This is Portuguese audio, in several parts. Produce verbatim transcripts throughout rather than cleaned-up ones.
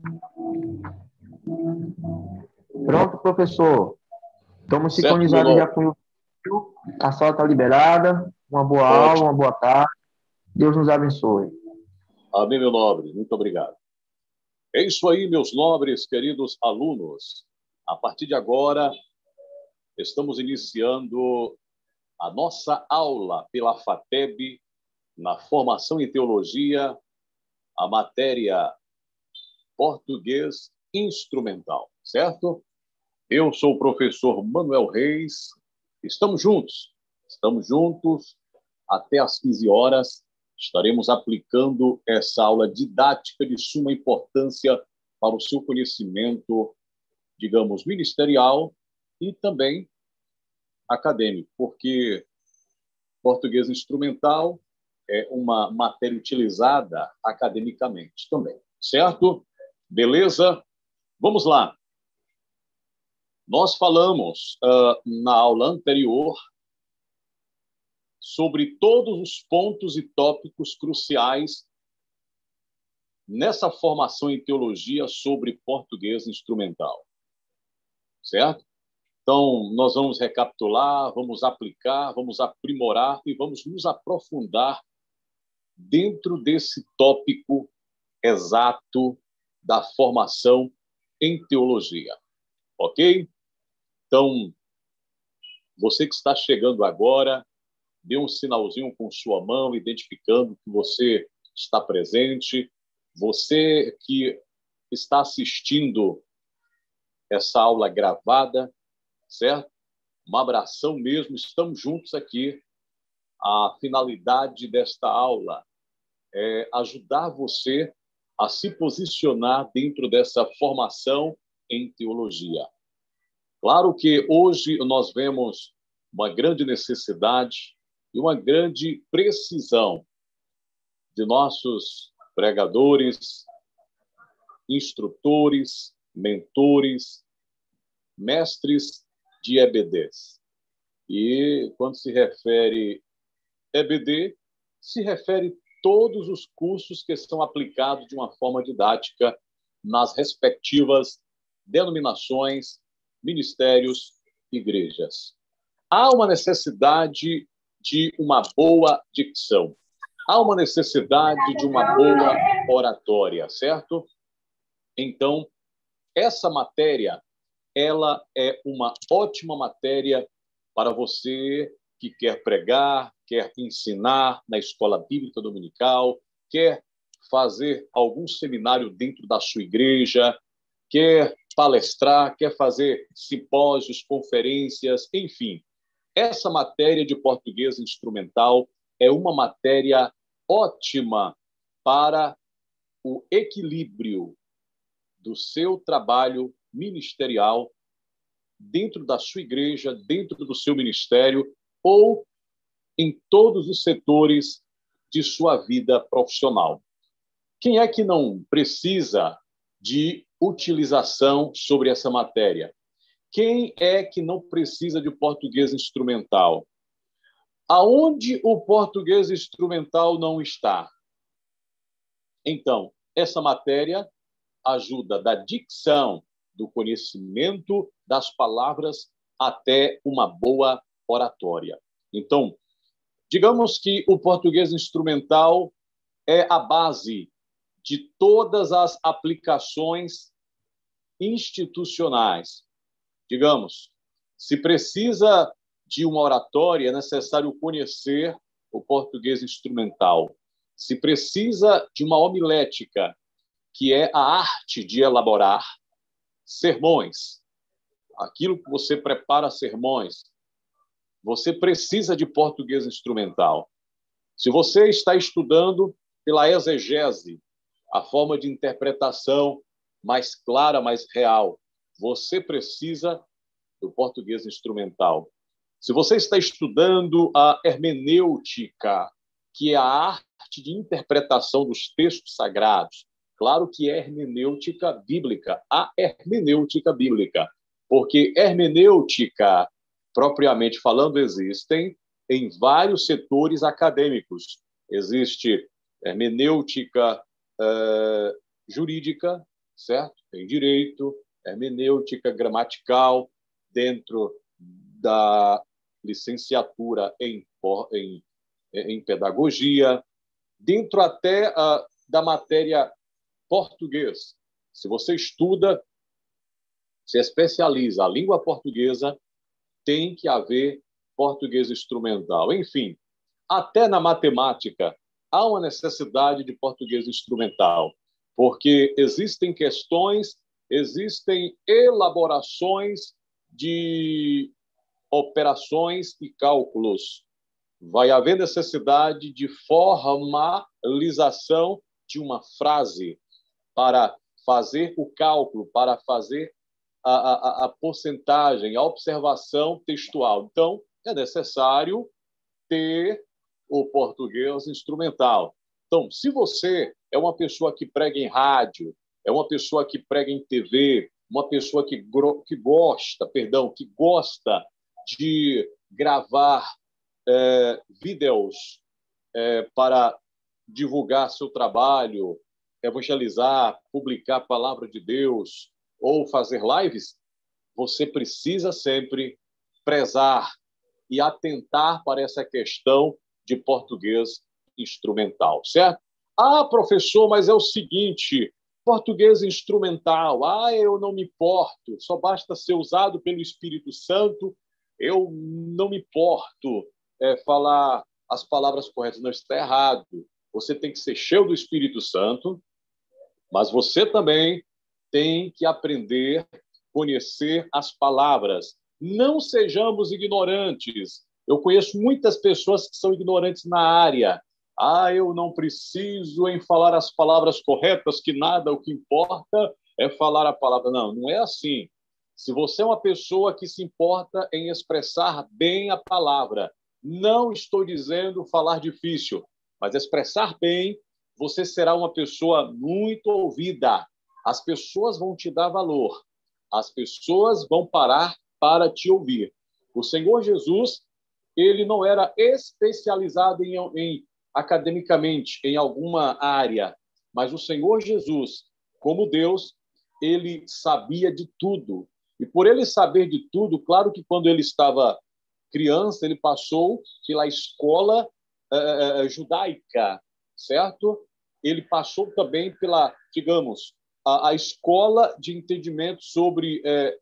Pronto, professor. Estamos Certo, meu sincronizados já nobre? com o... A sala está liberada. Uma boa aula, Ótimo. uma boa tarde. Deus nos abençoe. Amém, meu nobre. Muito obrigado. É isso aí, meus nobres, queridos alunos. A partir de agora, estamos iniciando a nossa aula pela FATEB na formação em teologia, a matéria português instrumental, certo? Eu sou o professor Manuel Reis. Estamos juntos. Estamos juntos até às quinze horas. Estaremos aplicando essa aula didática de suma importância para o seu conhecimento, digamos, ministerial e também acadêmico, porque português instrumental é uma matéria utilizada academicamente também, certo? Beleza? Vamos lá. Nós falamos uh, na aula anterior sobre todos os pontos e tópicos cruciais nessa formação em teologia sobre português instrumental, certo? Então, nós vamos recapitular, vamos aplicar, vamos aprimorar e vamos nos aprofundar dentro desse tópico exato da formação em teologia, ok? Então, você que está chegando agora, dê um sinalzinho com sua mão, identificando que você está presente. Você que está assistindo essa aula gravada, certo? Um abração mesmo, estamos juntos aqui. A finalidade desta aula é ajudar você a se posicionar dentro dessa formação em teologia. Claro que hoje nós vemos uma grande necessidade e uma grande precisão de nossos pregadores, instrutores, mentores, mestres de E B Ds. E quando se refere E B D, se refere todos os cursos que são aplicados de uma forma didática nas respectivas denominações, ministérios, igrejas. Há uma necessidade de uma boa dicção. Há uma necessidade de uma boa oratória, certo? Então, essa matéria, ela é uma ótima matéria para você que quer pregar, quer ensinar na escola bíblica dominical, quer fazer algum seminário dentro da sua igreja, quer palestrar, quer fazer simpósios, conferências, enfim. Essa matéria de português instrumental é uma matéria ótima para o equilíbrio do seu trabalho ministerial dentro da sua igreja, dentro do seu ministério ou em todos os setores de sua vida profissional. Quem é que não precisa de utilização sobre essa matéria? Quem é que não precisa de português instrumental? Aonde o português instrumental não está? Então, essa matéria ajuda da dicção, do conhecimento das palavras até uma boa oratória. Então, digamos que o português instrumental é a base de todas as aplicações institucionais. Digamos, se precisa de uma oratória, é necessário conhecer o português instrumental. Se precisa de uma homilética, que é a arte de elaborar sermões, aquilo que você prepara sermões, você precisa de português instrumental. Se você está estudando pela exegese, a forma de interpretação mais clara, mais real, você precisa do português instrumental. Se você está estudando a hermenêutica, que é a arte de interpretação dos textos sagrados, claro que é hermenêutica bíblica, a hermenêutica bíblica, porque hermenêutica, propriamente falando, existem em vários setores acadêmicos. Existe hermenêutica uh, jurídica, certo? Tem direito, hermenêutica, gramatical, dentro da licenciatura em, em, em pedagogia, dentro até uh, da matéria português. Se você estuda, se especializa a língua portuguesa, tem que haver português instrumental. Enfim, até na matemática há uma necessidade de português instrumental, porque existem questões, existem elaborações de operações e cálculos. Vai haver necessidade de formalização de uma frase para fazer o cálculo, para fazer a, a, a porcentagem, a observação textual. Então, é necessário ter o português instrumental. Então, se você é uma pessoa que prega em rádio, é uma pessoa que prega em T V, uma pessoa que, que gosta, perdão, que gosta de gravar é, vídeos é, para divulgar seu trabalho, evangelizar, publicar a palavra de Deus ou fazer lives, você precisa sempre prezar e atentar para essa questão de português instrumental, certo? Ah, professor, mas é o seguinte, português instrumental, ah, eu não me importo, só basta ser usado pelo Espírito Santo, eu não me importo é, falar as palavras corretas. Não, está errado. Você tem que ser cheio do Espírito Santo, mas você também tem que aprender, conhecer as palavras. Não sejamos ignorantes. Eu conheço muitas pessoas que são ignorantes na área. Ah, eu não preciso em falar as palavras corretas, que nada, o que importa é falar a palavra. Não, não é assim. Se você é uma pessoa que se importa em expressar bem a palavra, não estou dizendo falar difícil, mas expressar bem, você será uma pessoa muito ouvida. As pessoas vão te dar valor. As pessoas vão parar para te ouvir. O Senhor Jesus, ele não era especializado em, em academicamente em alguma área, mas o Senhor Jesus, como Deus, ele sabia de tudo. E por ele saber de tudo, claro que quando ele estava criança, ele passou pela escola uh, judaica, certo? Ele passou também pela, digamos, a, a escola de entendimento sobre uh,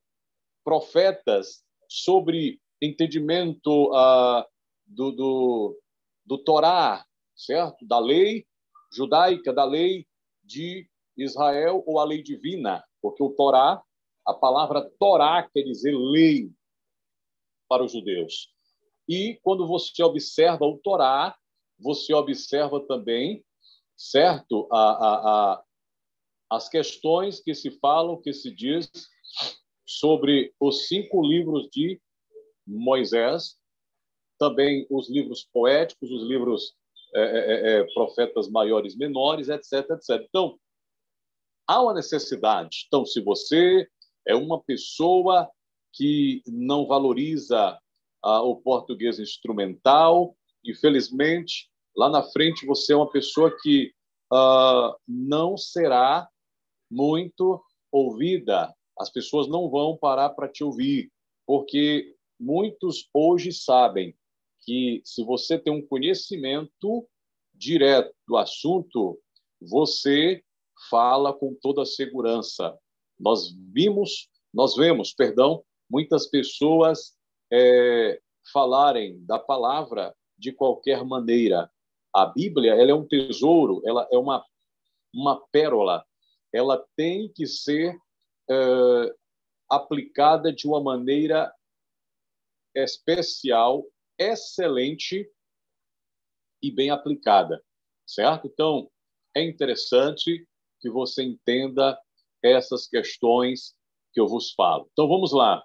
profetas, sobre entendimento uh, do, do, do Torá, certo? Da lei judaica, da lei de Israel ou a lei divina, porque o Torá, a palavra Torá quer dizer lei para os judeus. E quando você observa o Torá, você observa também, certo, a, a, a, as questões que se falam, que se diz sobre os cinco livros de Moisés, também os livros poéticos, os livros é, é, é, profetas maiores, menores, etc, etcétera. Então, há uma necessidade. Então, se você é uma pessoa que não valoriza ah, o português instrumental, infelizmente, lá na frente você é uma pessoa que ah, não será muito ouvida. As pessoas não vão parar para te ouvir, porque muitos hoje sabem que se você tem um conhecimento direto do assunto, você fala com toda a segurança. Nós vimos, nós vemos, perdão, muitas pessoas é, falarem da palavra de qualquer maneira. A Bíblia, ela é um tesouro, ela é uma, uma pérola. Ela tem que ser é, aplicada de uma maneira especial, excelente e bem aplicada, certo? Então, é interessante que você entenda essas questões que eu vos falo. Então, vamos lá.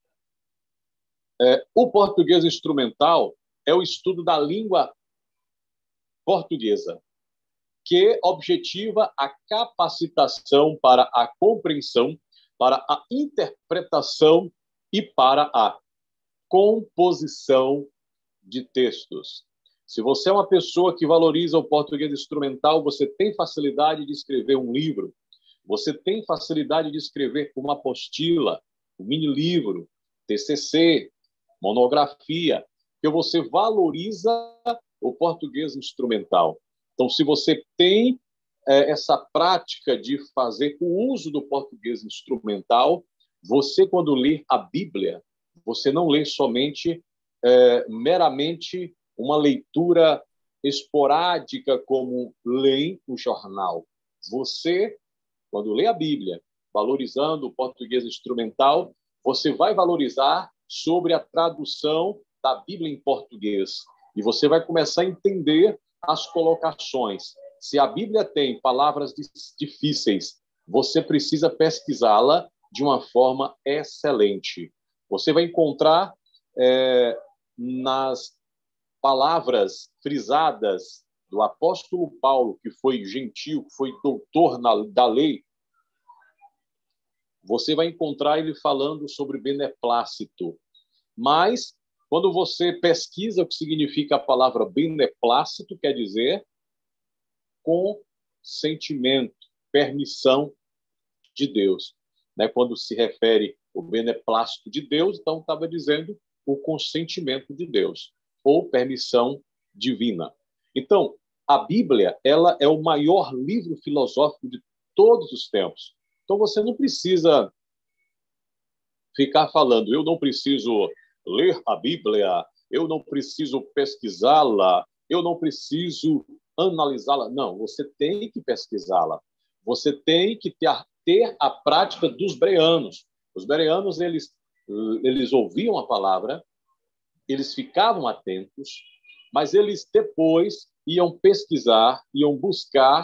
É, o português instrumental é o estudo da língua portuguesa, que objetiva a capacitação para a compreensão, para a interpretação e para a composição de textos. Se você é uma pessoa que valoriza o português instrumental, você tem facilidade de escrever um livro, Você tem facilidade de escrever uma apostila, um mini-livro, T C C, monografia, que você valoriza o português instrumental. Então, se você tem é, essa prática de fazer o uso do português instrumental, você, quando lê a Bíblia, você não lê somente, é, meramente, uma leitura esporádica como lê o jornal. Você, quando lê a Bíblia, valorizando o português instrumental, você vai valorizar sobre a tradução da Bíblia em português. E você vai começar a entender as colocações. Se a Bíblia tem palavras difíceis, você precisa pesquisá-la de uma forma excelente. Você vai encontrar é, nas palavras frisadas do apóstolo Paulo, que foi gentil, que foi doutor na, da lei, você vai encontrar ele falando sobre beneplácito. Mas, quando você pesquisa o que significa a palavra beneplácito, quer dizer consentimento, permissão de Deus. Né? Quando se refere ao beneplácito de Deus, então estava dizendo o consentimento de Deus, ou permissão divina. Então, a Bíblia, ela é o maior livro filosófico de todos os tempos. Então, você não precisa ficar falando, eu não preciso ler a Bíblia, eu não preciso pesquisá-la, eu não preciso analisá-la. Não, você tem que pesquisá-la. Você tem que ter, ter a prática dos bereanos. Os bereanos, eles, eles ouviam a palavra, eles ficavam atentos, mas eles depois iam pesquisar, iam buscar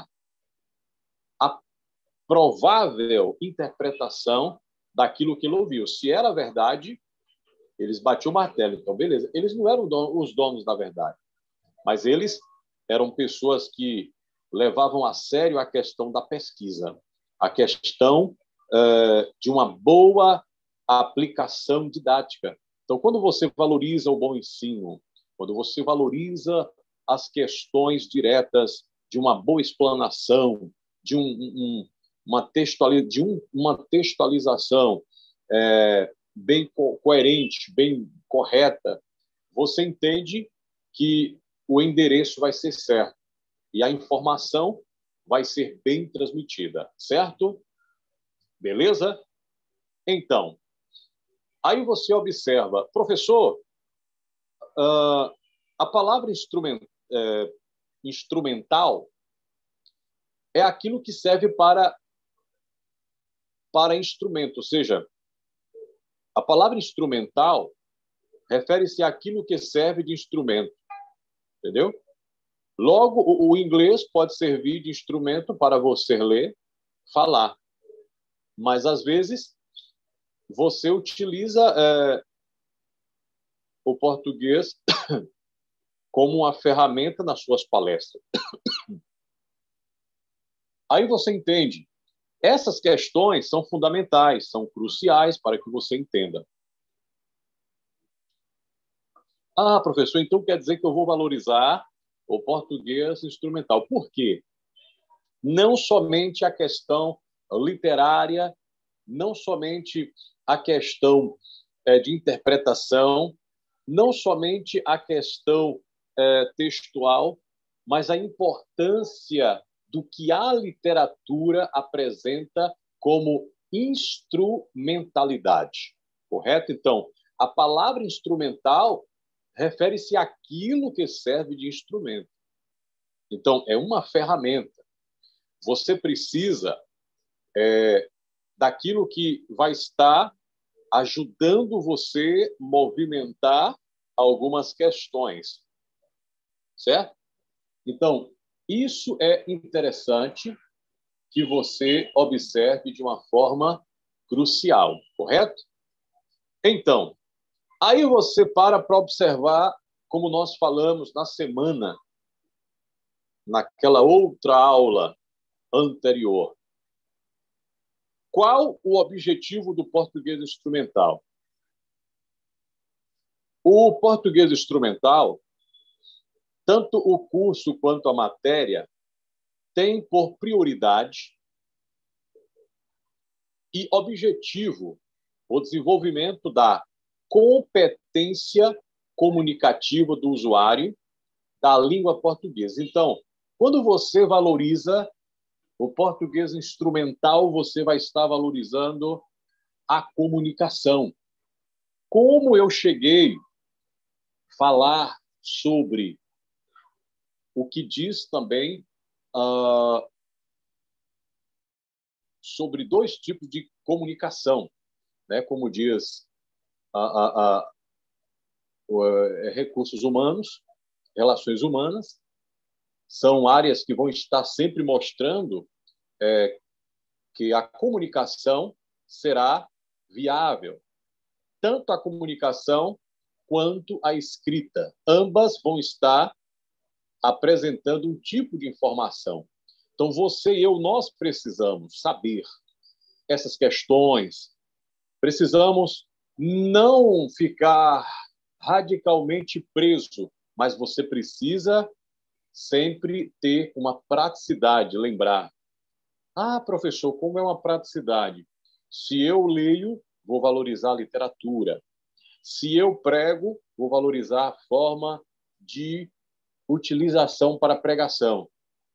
a provável interpretação daquilo que ele ouviu. Se era verdade, eles batiam o martelo. Então, beleza. Eles não eram os donos da verdade, mas eles eram pessoas que levavam a sério a questão da pesquisa, a questão uh, de uma boa aplicação didática. Então, quando você valoriza o bom ensino, quando você valoriza as questões diretas de uma boa explanação, de, um, um, uma, textualiz... de um, uma textualização é, bem co coerente, bem correta, você entende que o endereço vai ser certo e a informação vai ser bem transmitida, certo? Beleza? Então, aí você observa, professor, uh, a palavra instrument, uh, instrumental é aquilo que serve para, para instrumento, ou seja, a palavra instrumental refere-se àquilo que serve de instrumento, entendeu? Logo, o, o inglês pode servir de instrumento para você ler, falar, mas às vezes você utiliza é, o português como uma ferramenta nas suas palestras. Aí você entende. Essas questões são fundamentais, são cruciais para que você entenda. Ah, professor, então quer dizer que eu vou valorizar o português instrumental. Por quê? Não somente a questão literária, não somente a questão é, de interpretação, não somente a questão é, textual, mas a importância do que a literatura apresenta como instrumentalidade. Correto? Então, a palavra instrumental refere-se àquilo que serve de instrumento. Então, é uma ferramenta. Você precisa é, daquilo que vai estar ajudando você a movimentar algumas questões, certo? Então, isso é interessante que você observe de uma forma crucial, correto? Então, aí você para para observar, como nós falamos na semana, naquela outra aula anterior. Qual o objetivo do português instrumental? O português instrumental, tanto o curso quanto a matéria, tem por prioridade e objetivo o desenvolvimento da competência comunicativa do usuário da língua portuguesa. Então, quando você valoriza o português instrumental, você vai estar valorizando a comunicação. Como eu cheguei a falar sobre o que diz também uh, sobre dois tipos de comunicação, né? Como diz a, a, a, a, recursos humanos, relações humanas, são áreas que vão estar sempre mostrando é, que a comunicação será viável. Tanto a comunicação quanto a escrita. Ambas vão estar apresentando um tipo de informação. Então, você e eu, nós precisamos saber essas questões, precisamos não ficar radicalmente preso, mas você precisa sempre ter uma praticidade, lembrar. Ah, professor, como é uma praticidade? Se eu leio, vou valorizar a literatura. Se eu prego, vou valorizar a forma de utilização para pregação.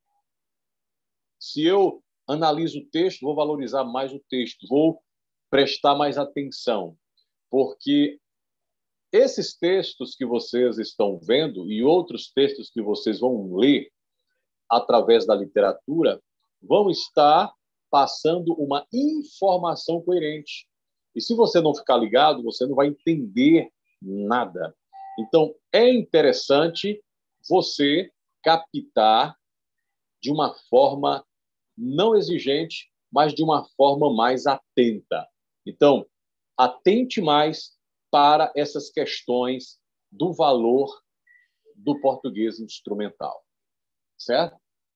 Se eu analiso o texto, vou valorizar mais o texto, vou prestar mais atenção, porque esses textos que vocês estão vendo e outros textos que vocês vão ler através da literatura vão estar passando uma informação coerente. E se você não ficar ligado, você não vai entender nada. Então, é interessante você captar de uma forma não exigente, mas de uma forma mais atenta. Então, atente mais para essas questões do valor do português instrumental. Certo?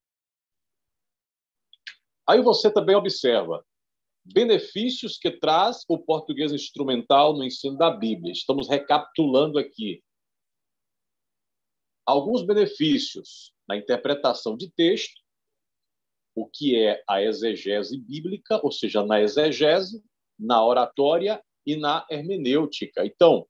Aí você também observa benefícios que traz o português instrumental no ensino da Bíblia. Estamos recapitulando aqui. Alguns benefícios na interpretação de texto, o que é a exegese bíblica, ou seja, na exegese, na oratória e na hermenêutica. Então,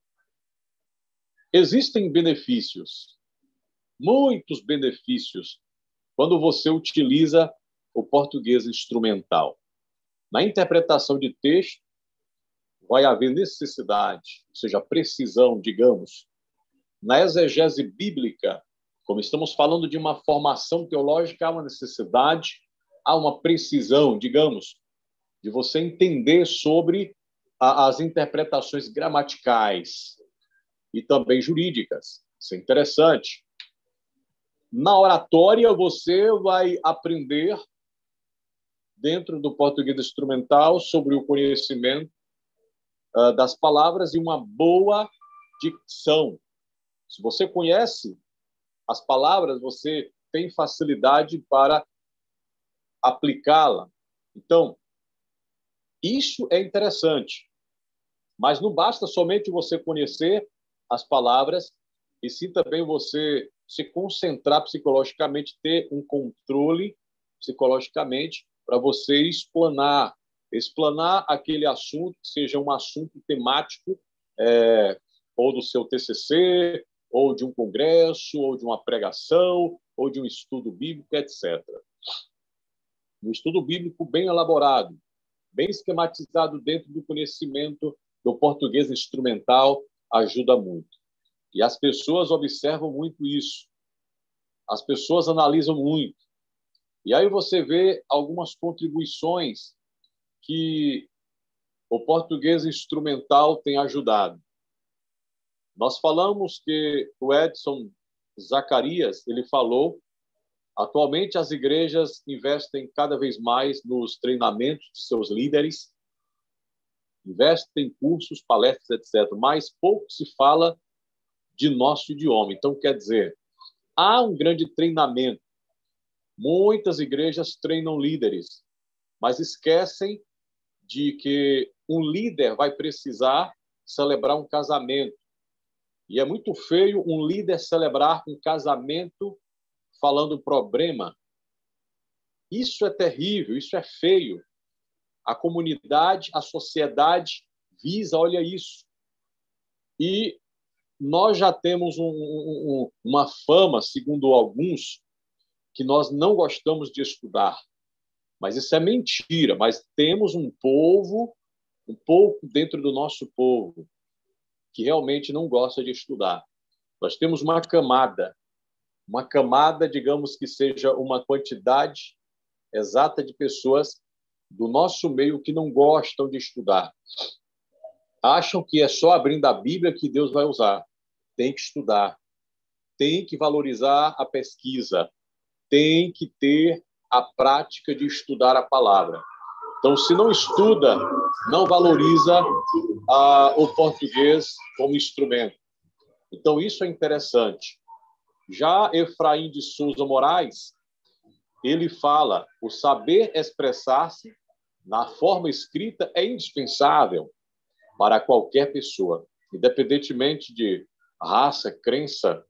existem benefícios, muitos benefícios, quando você utiliza o português instrumental. Na interpretação de texto, vai haver necessidade, ou seja, precisão, digamos. Na exegese bíblica, como estamos falando de uma formação teológica, há uma necessidade, há uma precisão, digamos, de você entender sobre a, as interpretações gramaticais e também jurídicas. Isso é interessante. Na oratória, você vai aprender, dentro do português instrumental, sobre o conhecimento uh, das palavras e uma boa dicção. Se você conhece as palavras, você tem facilidade para aplicá-la. Então, isso é interessante. Mas não basta somente você conhecer as palavras, e sim também você se concentrar psicologicamente, ter um controle psicologicamente para você explanar, explanar aquele assunto, que seja um assunto temático, é, ou do seu T C C, ou de um congresso, ou de uma pregação, ou de um estudo bíblico, etcétera. Um estudo bíblico bem elaborado, bem esquematizado dentro do conhecimento do português instrumental ajuda muito. E as pessoas observam muito isso. As pessoas analisam muito. E aí você vê algumas contribuições que o português instrumental tem ajudado. Nós falamos que o Edson Zacarias, ele falou, atualmente as igrejas investem cada vez mais nos treinamentos de seus líderes, investem em cursos, palestras, etcétera, mas pouco se fala de nosso idioma. Então, quer dizer, há um grande treinamento. Muitas igrejas treinam líderes, mas esquecem de que um líder vai precisar celebrar um casamento. E é muito feio um líder celebrar um casamento falando problema. Isso é terrível, isso é feio. a comunidade, a sociedade visa, olha isso. E nós já temos um, um, uma fama, segundo alguns, que nós não gostamos de estudar. Mas isso é mentira. Mas temos um povo, um pouco dentro do nosso povo, que realmente não gosta de estudar. Nós temos uma camada, uma camada, digamos que seja uma quantidade exata de pessoas do nosso meio que não gostam de estudar. Acham que é só abrindo a Bíblia que Deus vai usar. Tem que estudar, tem que valorizar a pesquisa, tem que ter a prática de estudar a palavra. Então, se não estuda, não valoriza ah, o português como instrumento. Então, isso é interessante. Já Efraim de Souza Moraes, ele fala, o saber expressar-se na forma escrita é indispensável para qualquer pessoa, independentemente de raça, crença,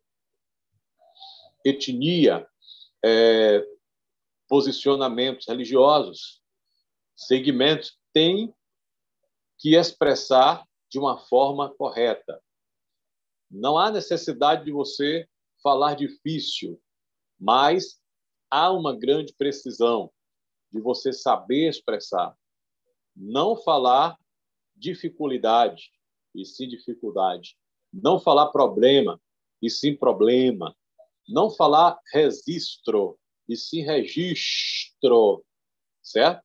etnia, é, posicionamentos religiosos, segmentos, tem que expressar de uma forma correta. Não há necessidade de você falar difícil, mas há uma grande precisão de você saber expressar. Não falar dificuldade, e sim dificuldade. Não falar problema, e sim problema. Não falar registro, e sim registro. Certo?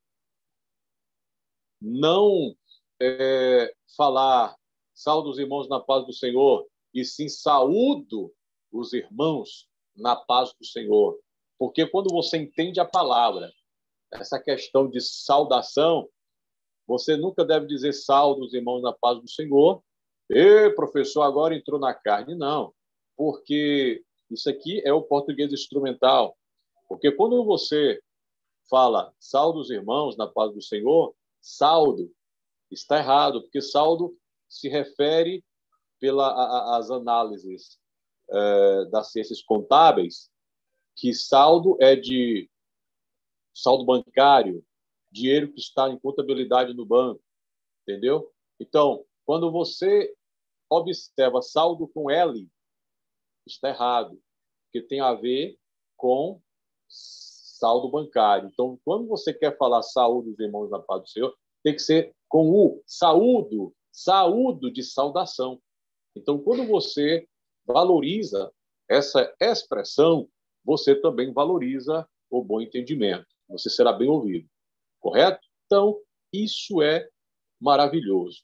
Não é, falar saúde os irmãos na paz do Senhor, e sim saúdo os irmãos na paz do Senhor. Porque quando você entende a palavra, essa questão de saudação, você nunca deve dizer saúde os irmãos na paz do Senhor. E professor, agora entrou na carne. Não, porque isso aqui é o português instrumental. Porque quando você fala saldo os irmãos na paz do Senhor, saldo está errado, porque saldo se refere pelas análises é, das ciências contábeis, que saldo é de saldo bancário, dinheiro que está em contabilidade no banco, entendeu? Então, quando você observa saldo com L, está errado, porque tem a ver com saldo bancário. Então, quando você quer falar saúde dos irmãos na paz do Senhor, tem que ser com o saúdo, saúdo de saudação. Então, quando você valoriza essa expressão, você também valoriza o bom entendimento. Você será bem ouvido. Correto? Então, isso é maravilhoso.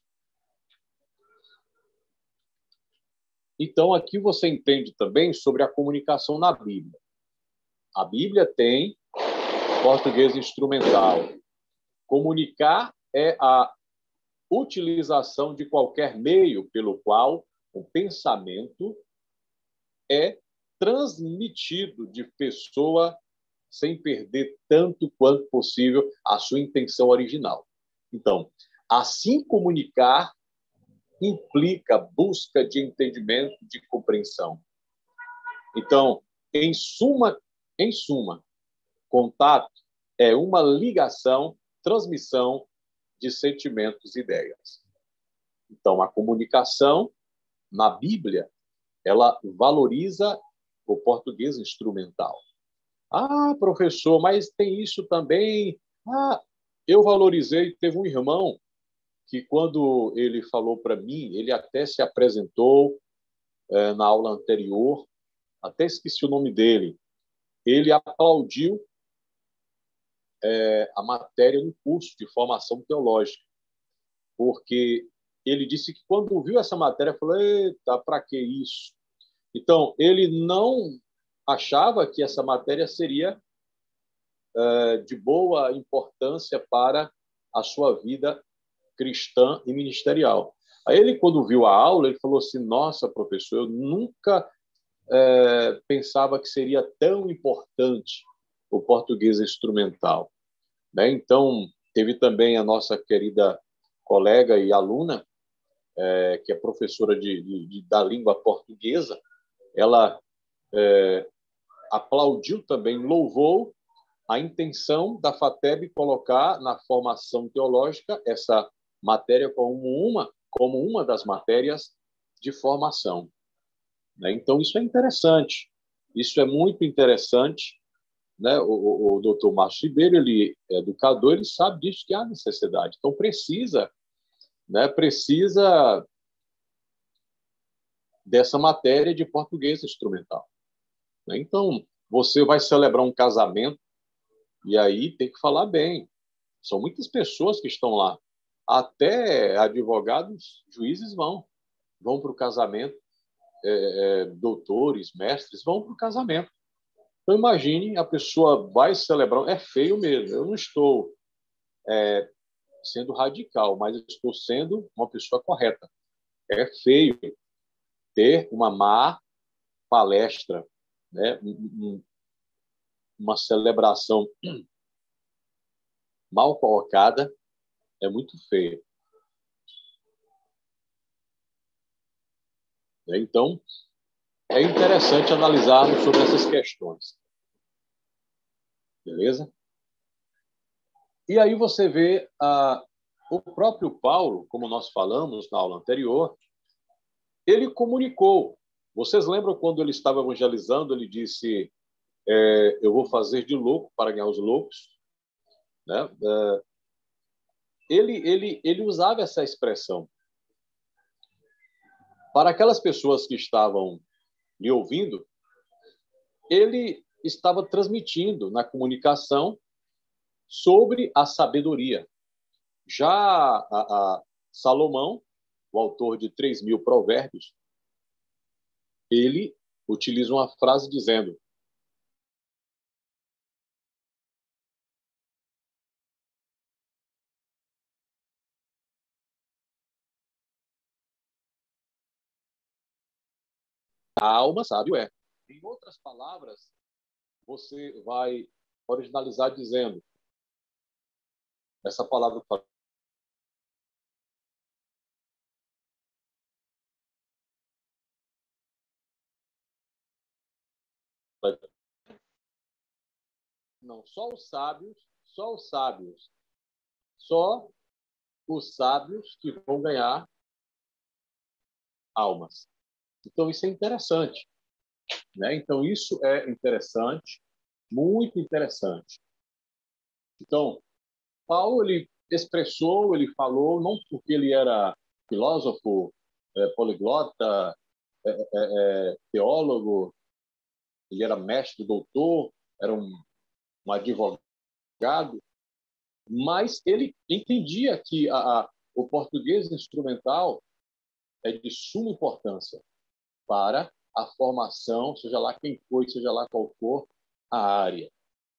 Então, aqui você entende também sobre a comunicação na Bíblia. A Bíblia tem português instrumental. Comunicar é a utilização de qualquer meio pelo qual o pensamento é transmitido de pessoa sem perder tanto quanto possível a sua intenção original. Então, assim comunicar implica busca de entendimento, de compreensão. Então, em suma, em suma, contato é uma ligação, transmissão de sentimentos e ideias. Então, a comunicação na Bíblia, ela valoriza o português instrumental. Ah, professor, mas tem isso também. Ah, eu valorizei, teve um irmão que, quando ele falou para mim, ele até se apresentou é, na aula anterior, até esqueci o nome dele, ele aplaudiu é, a matéria no curso de formação teológica, porque ele disse que, quando viu essa matéria, falou: eita, para que isso? Então, ele não achava que essa matéria seria é, de boa importância para a sua vida cristã e ministerial. Aí ele, quando viu a aula, ele falou assim: nossa, professor, eu nunca é, pensava que seria tão importante o português instrumental. Né? Então, teve também a nossa querida colega e aluna, é, que é professora de, de, de, da língua portuguesa, ela é, aplaudiu também, louvou a intenção da FATEB colocar na formação teológica essa matéria como uma, como uma das matérias de formação. Né? Então, isso é interessante. Isso é muito interessante. Né? O, o, o doutor Márcio Ribeiro, ele é educador, ele sabe disso, que há necessidade. Então, precisa, né? precisa dessa matéria de português instrumental. Né? Então, você vai celebrar um casamento e aí tem que falar bem. São muitas pessoas que estão lá. Até advogados, juízes vão. Vão para o casamento. É, é, doutores, mestres, vão para o casamento. Então, imagine, a pessoa vai celebrar... É feio mesmo. Eu não estou é, sendo radical, mas estou sendo uma pessoa correta. É feio ter uma má palestra, né? Uma celebração mal colocada, é muito feio. Então, é interessante analisarmos sobre essas questões. Beleza? E aí você vê ah, o próprio Paulo, como nós falamos na aula anterior, ele comunicou. Vocês lembram quando ele estava evangelizando, ele disse, é, eu vou fazer de louco para ganhar os loucos? Né? É, ele, ele, ele usava essa expressão. Para aquelas pessoas que estavam lhe ouvindo, ele estava transmitindo na comunicação sobre a sabedoria. Já a, a Salomão, o autor de três mil provérbios, ele utiliza uma frase dizendo: a alma sábio é. Em outras palavras, você vai originalizar dizendo, essa palavra não, só os sábios, só os sábios, só os sábios que vão ganhar almas. Então, isso é interessante. Né? Então, isso é interessante, muito interessante. Então, Paulo, ele expressou, ele falou, não porque ele era filósofo, é, poliglota, é, é, é, teólogo, ele era mestre, doutor, era um, um advogado, mas ele entendia que a, a, o português instrumental é de suma importância para a formação, seja lá quem foi, seja lá qual for a área.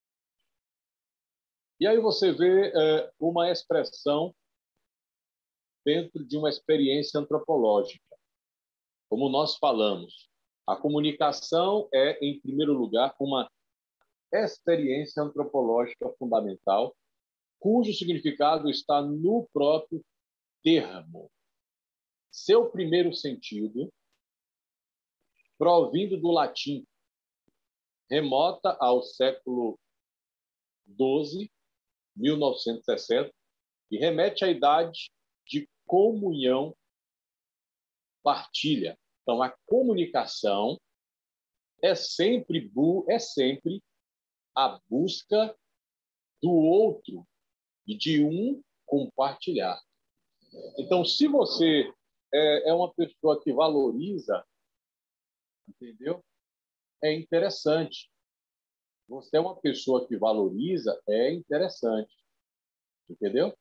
E aí você vê é, uma expressão dentro de uma experiência antropológica. Como nós falamos, a comunicação é, em primeiro lugar, uma experiência antropológica fundamental, cujo significado está no próprio termo. Seu primeiro sentido, provindo do latim, remota ao século doze, mil novecentos e sessenta, e remete à idade de comunhão, partilha. Então, a comunicação é sempre, bu é sempre a busca do outro e de um compartilhar. Então, se você é, é uma pessoa que valoriza, entendeu? É interessante. Você é uma pessoa que valoriza, é interessante, entendeu?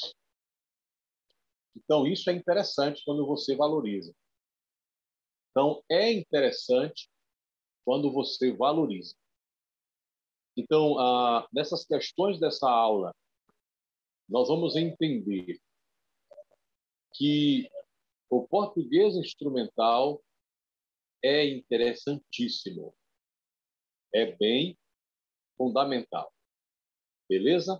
Então, isso é interessante quando você valoriza. Então, é interessante quando você valoriza. Então, ah, nessas questões dessa aula, nós vamos entender que o português instrumental é interessantíssimo, é bem fundamental. Beleza?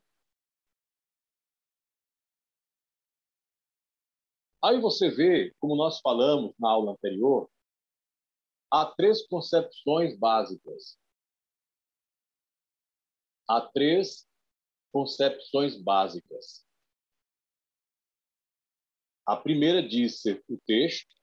Aí você vê, como nós falamos na aula anterior, há três concepções básicas. há três concepções básicas. A primeira diz ser o texto,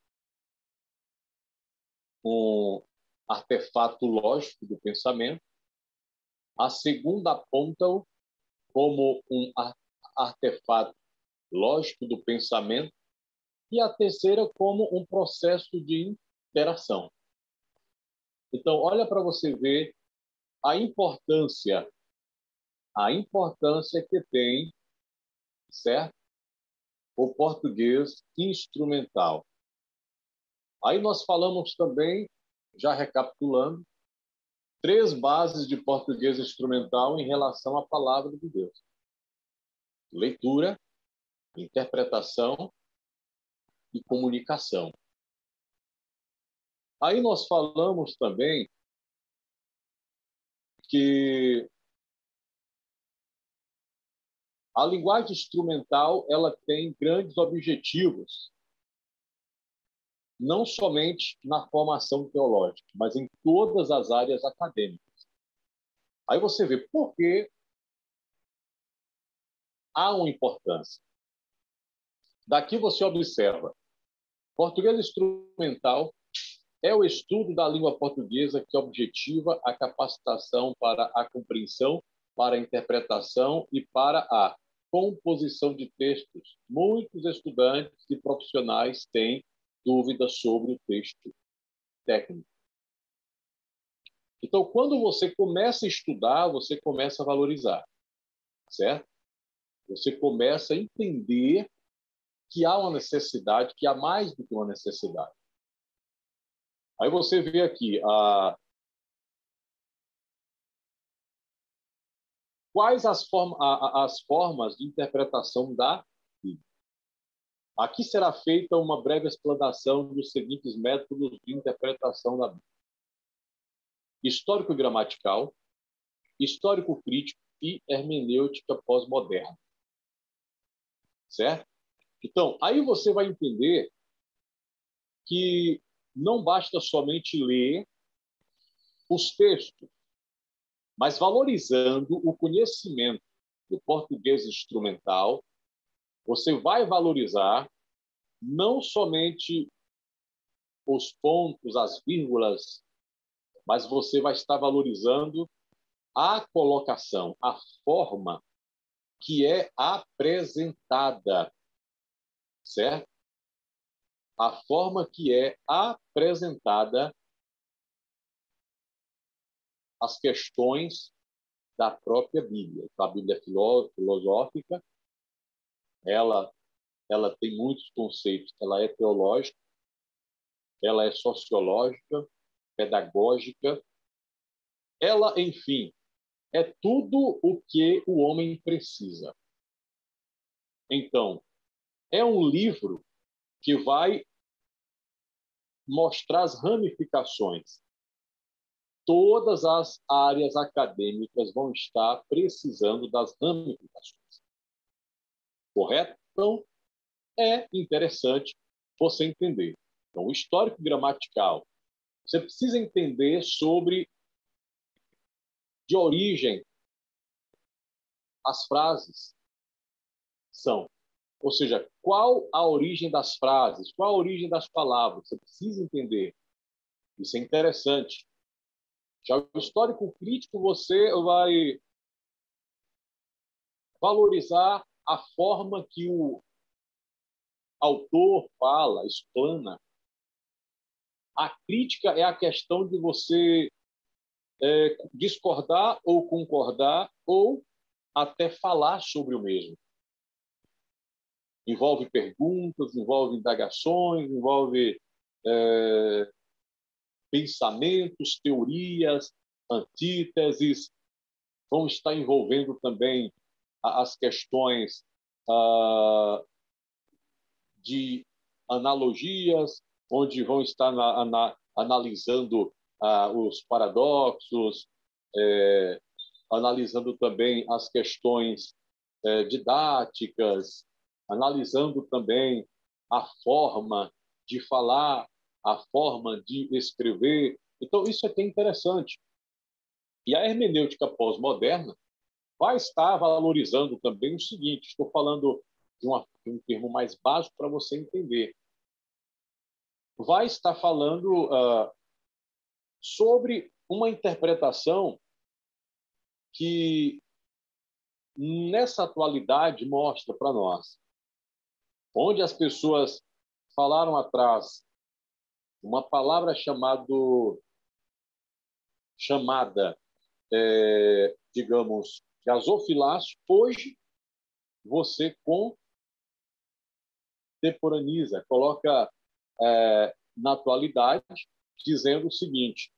um artefato lógico do pensamento. A segunda aponta-o como um artefato lógico do pensamento. E a terceira como um processo de interação. Então, olha para você ver a importância, a importância que tem, certo? O português instrumental. Aí nós falamos também, já recapitulando, três bases de português instrumental em relação à palavra de Deus: leitura, interpretação e comunicação. Aí nós falamos também que a linguagem instrumental ela tem grandes objetivos, não somente na formação teológica, mas em todas as áreas acadêmicas. Aí você vê por que há uma importância. Daqui você observa, português instrumental é o estudo da língua portuguesa que objetiva a capacitação para a compreensão, para a interpretação e para a composição de textos. Muitos estudantes e profissionais têm dúvidas sobre o texto técnico. Então, quando você começa a estudar, você começa a valorizar, certo? Você começa a entender que há uma necessidade, que há mais do que uma necessidade. Aí você vê aqui a... quais as, form... as formas de interpretação da Bíblia. Aqui será feita uma breve explanação dos seguintes métodos de interpretação da Bíblia: histórico-gramatical, histórico-crítico e hermenêutica pós-moderna. Certo? Então, aí você vai entender que não basta somente ler os textos, mas valorizando o conhecimento do português instrumental, você vai valorizar não somente os pontos, as vírgulas, mas você vai estar valorizando a colocação, a forma que é apresentada, certo? A forma que é apresentada as questões da própria Bíblia. A Bíblia filosófica, ela, ela tem muitos conceitos. Ela é teológica, ela é sociológica, pedagógica. Ela, enfim, é tudo o que o homem precisa. Então, é um livro que vai mostrar as ramificações. Todas as áreas acadêmicas vão estar precisando das ramificações. Correto? Então, é interessante você entender. Então, o histórico gramatical, você precisa entender sobre de origem as frases são. Ou seja, qual a origem das frases, qual a origem das palavras. Você precisa entender. Isso é interessante. Já o histórico crítico, você vai valorizar a forma que o autor fala, explana. A crítica é a questão de você é, discordar ou concordar ou até falar sobre o mesmo. Envolve perguntas, envolve indagações, envolve é, pensamentos, teorias, antíteses. Vão estar envolvendo também as questões ah, de analogias, onde vão estar na, na, analisando ah, os paradoxos, é, analisando também as questões é, didáticas, analisando também a forma de falar, a forma de escrever. Então, isso aqui é interessante. E a hermenêutica pós-moderna, vai estar valorizando também o seguinte, estou falando de, uma, de um termo mais básico para você entender. Vai estar falando uh, sobre uma interpretação que, nessa atualidade, mostra para nós, onde as pessoas falaram atrás uma palavra chamado, chamada, é, digamos, gasofilácio, hoje você contemporaniza, coloca é, na atualidade, dizendo o seguinte,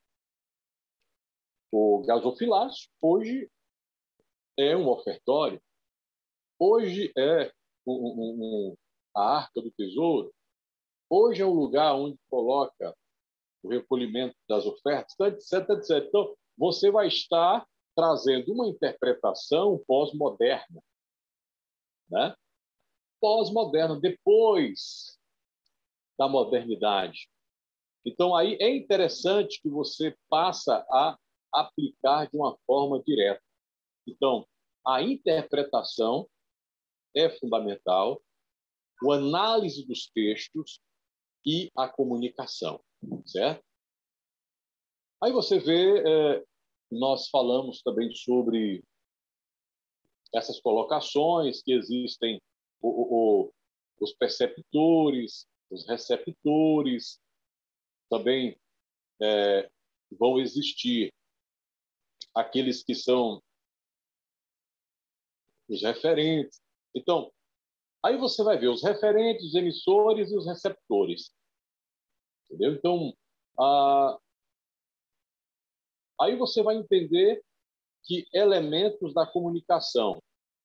o gasofilácio hoje é um ofertório, hoje é um, um, um, a Arca do Tesouro, hoje é um lugar onde coloca o recolhimento das ofertas, etc, etcétera. Então, você vai estar trazendo uma interpretação pós-moderna, né? Pós-moderna, depois da modernidade. Então, aí é interessante que você passa a aplicar de uma forma direta. Então, a interpretação é fundamental, a análise dos textos e a comunicação, certo? Aí você vê, é, nós falamos também sobre essas colocações que existem, o, o, os perceptores, os receptores, também é, vão existir aqueles que são os referentes. Então, aí você vai ver os referentes, os emissores e os receptores. Entendeu? Então, ah, aí você vai entender que elementos da comunicação,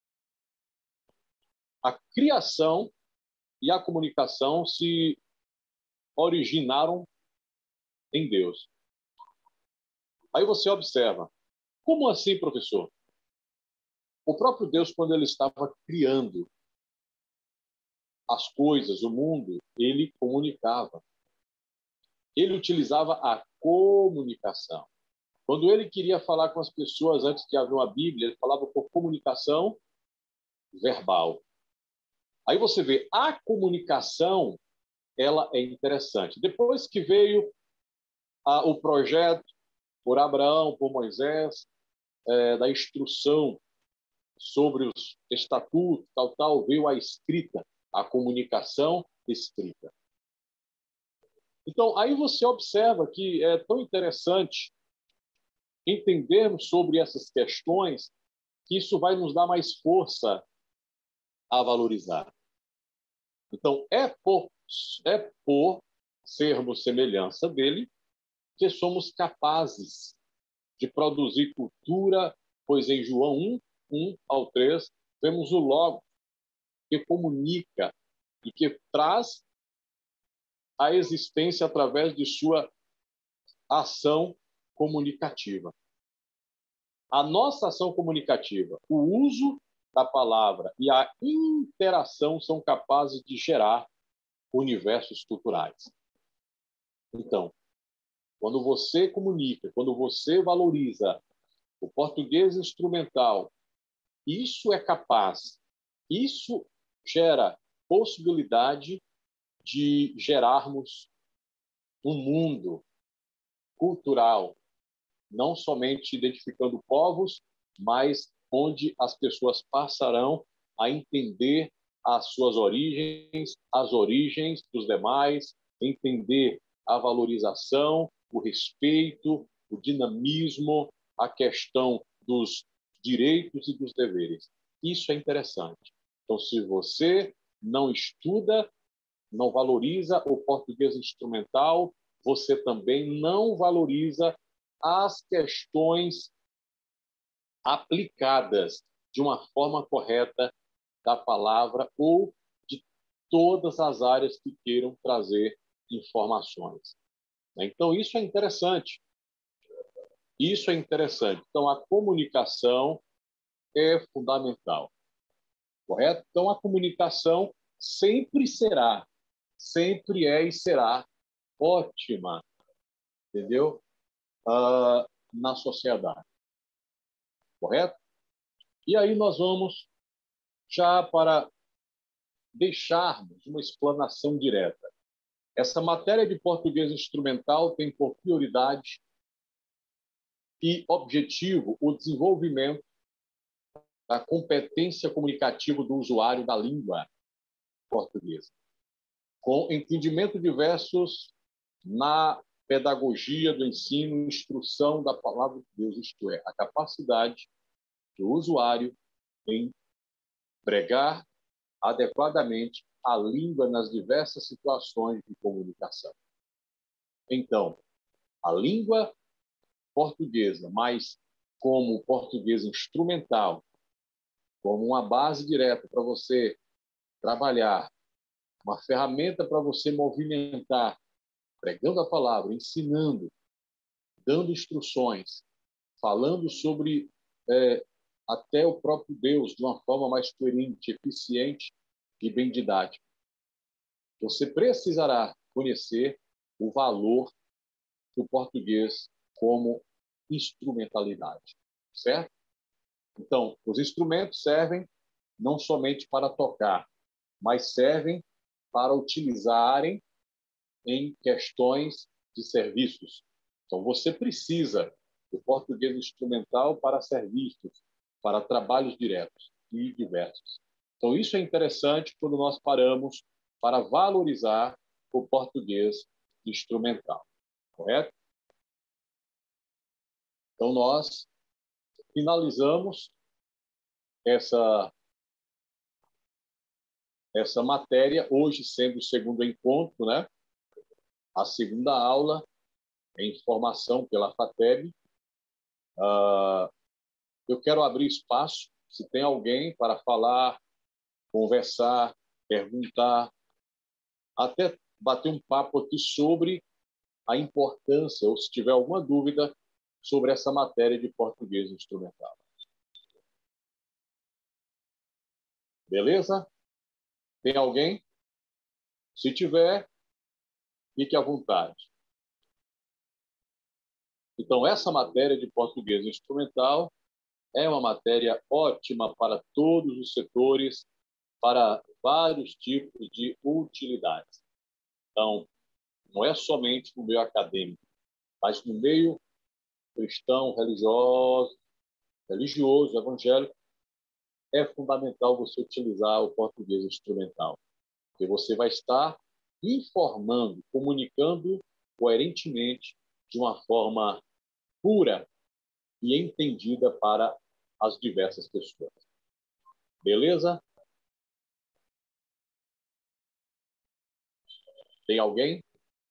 a criação e a comunicação se originaram em Deus. Aí você observa, como assim, professor? O próprio Deus, quando ele estava criando as coisas, o mundo, ele comunicava. Ele utilizava a comunicação. Quando ele queria falar com as pessoas antes de haver uma Bíblia, ele falava por comunicação verbal. Aí você vê, a comunicação, ela é interessante. Depois que veio a, o projeto por Abraão, por Moisés, é, da instrução sobre os estatutos, tal, tal, veio a escrita, a comunicação escrita. Então, aí você observa que é tão interessante entendermos sobre essas questões, que isso vai nos dar mais força a valorizar. Então, é por, é por sermos semelhança dele que somos capazes de produzir cultura, pois em João um, um ao três, vemos o Logo, que comunica e que traz a existência através de sua ação comunicativa. A nossa ação comunicativa, o uso da palavra e a interação são capazes de gerar universos culturais. Então, quando você comunica, quando você valoriza o português instrumental, isso é capaz, isso gera possibilidade de gerarmos um mundo cultural, não somente identificando povos, mas onde as pessoas passarão a entender as suas origens, as origens dos demais, entender a valorização, o respeito, o dinamismo, a questão dos direitos e dos deveres. Isso é interessante. Então, se você não estuda, não valoriza o português instrumental, você também não valoriza as questões aplicadas de uma forma correta da palavra ou de todas as áreas que queiram trazer informações. Então, isso é interessante. Isso é interessante. Então, a comunicação é fundamental, correto? Então, a comunicação sempre será, sempre é e será ótima, entendeu? Uh, na sociedade, correto? E aí nós vamos já para deixarmos uma explanação direta. Essa matéria de português instrumental tem por prioridade e objetivo o desenvolvimento da competência comunicativa do usuário da língua portuguesa, com entendimento diversos na pedagogia do ensino e instrução da palavra de Deus, isto é, a capacidade do usuário em pregar adequadamente a língua nas diversas situações de comunicação. Então, a língua portuguesa, mas como português instrumental, como uma base direta para você trabalhar, uma ferramenta para você movimentar, pregando a palavra, ensinando, dando instruções, falando sobre é, até o próprio Deus de uma forma mais coerente, eficiente e bem didática. Você precisará conhecer o valor do português como instrumentalidade, certo? Então, os instrumentos servem não somente para tocar, mas servem para utilizarem em questões de serviços. Então, você precisa do português instrumental para serviços, para trabalhos diretos e diversos. Então, isso é interessante quando nós paramos para valorizar o português instrumental, correto? Então, nós finalizamos essa, essa matéria, hoje sendo o segundo encontro, né? A segunda aula em formação pela FATEB. Uh, eu quero abrir espaço, se tem alguém para falar, conversar, perguntar, até bater um papo aqui sobre a importância, ou se tiver alguma dúvida, sobre essa matéria de português instrumental. Beleza? Tem alguém? Se tiver, fique à vontade. Então, essa matéria de português instrumental é uma matéria ótima para todos os setores, para vários tipos de utilidades. Então, não é somente no meio acadêmico, mas no meio cristão, religioso, religioso, evangélico, é fundamental você utilizar o português instrumental, porque você vai estar informando, comunicando coerentemente, de uma forma pura e entendida para as diversas pessoas. Beleza? Tem alguém?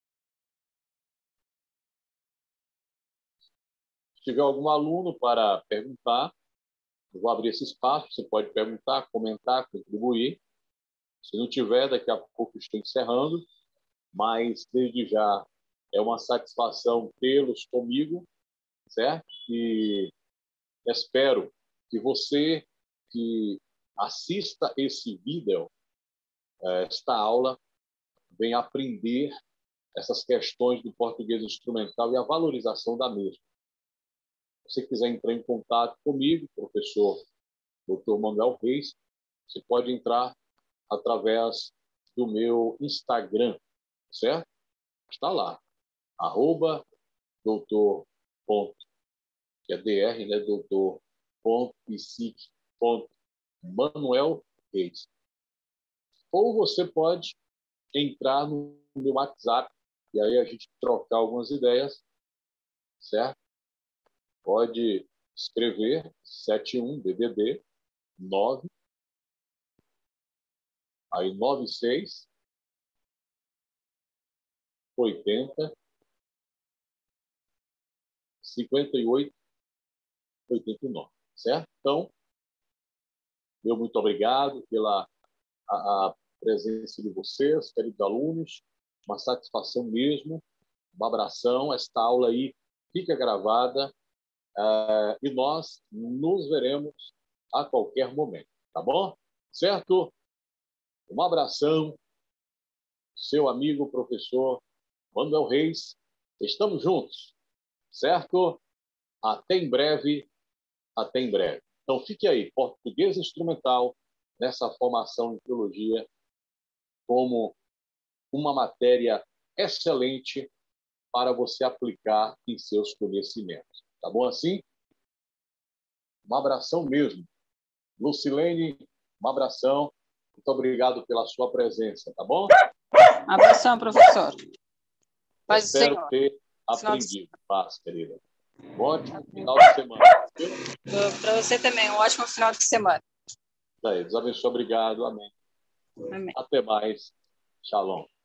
Se tiver algum aluno para perguntar, eu vou abrir esse espaço, você pode perguntar, comentar, contribuir. Se não tiver, daqui a pouco estou encerrando, mas desde já é uma satisfação tê-los comigo, certo? E espero que você que assista esse vídeo, esta aula, venha aprender essas questões do português instrumental e a valorização da mesma. Se você quiser entrar em contato comigo, professor doutor Manuel Reis, você pode entrar através do meu Instagram, certo? Está lá, arroba doutor, que é dr, né? doutor ponto psic ponto Manuel Reis. Ou você pode entrar no meu WhatsApp e aí a gente trocar algumas ideias, certo? Pode escrever sete um D D D nove, aí nove seis oitenta cinquenta e oito oitenta e nove, certo? Então, meu muito obrigado pela a, a presença de vocês, queridos alunos, uma satisfação mesmo, um abração, esta aula aí fica gravada uh, e nós nos veremos a qualquer momento, tá bom? Certo? Um abração, seu amigo, professor Manuel Reis, estamos juntos, certo? Até em breve, até em breve. Então, fique aí, português instrumental, nessa formação em teologia, como uma matéria excelente para você aplicar em seus conhecimentos. Tá bom assim? Um abração mesmo. Lucilene, um abração. Muito obrigado pela sua presença, tá bom? Um abração, professor. Paz do Espero Senhor. ter Final aprendido. Paz, querida. Um ótimo final de semana. Para você também, um ótimo final de semana. Deus abençoe. Obrigado. Amém. Amém. Até mais. Shalom.